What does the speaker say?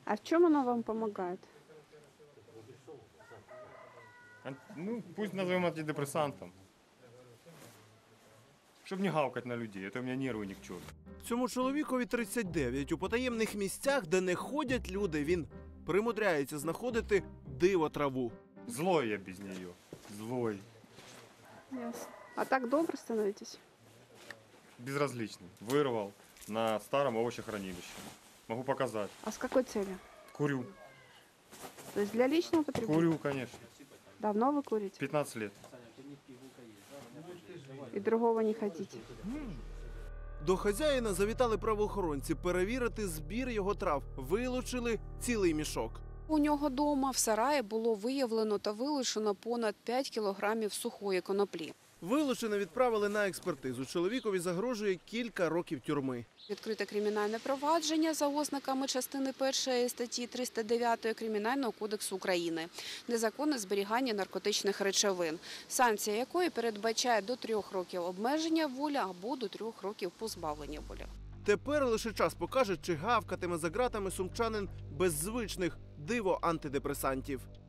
А в чем оно вам помогает? Ну, пусть назовем антидепрессантом. Щоб не гавкать на людей, это у меня нервы ни к черту. Цьому чоловікові 39. У потаємних місцях, де не ходять люди, він примудряється знаходити диво-траву. Злой я без нее. Злой. Ясно. А так добро становитесь? Безразличный. Вырвал на старом овощехранилище. Могу показать. А с какой целью? Курю. То есть для личного потребления? Курю, конечно. Давно вы курите? 15 лет. И другого не хотите? До хазяїна завітали правоохоронці перевірити збір його трав. Вилучили цілий мішок. У нього дома в сараї було виявлено та вилучено понад 5 кілограмів сухої коноплі. Вилучене відправили на експертизу. Чоловікові загрожує кілька років тюрми. Відкрите кримінальне провадження за ознаками частини 1 статті 309 Кримінального кодексу України «Незаконне зберігання наркотичних речовин», санкція якої передбачає до 3 років обмеження волі або до 3 років позбавлення волі. Тепер лише час покаже, чи гавкатиме за ґратами сумчанин без звичних диво-антидепресантів.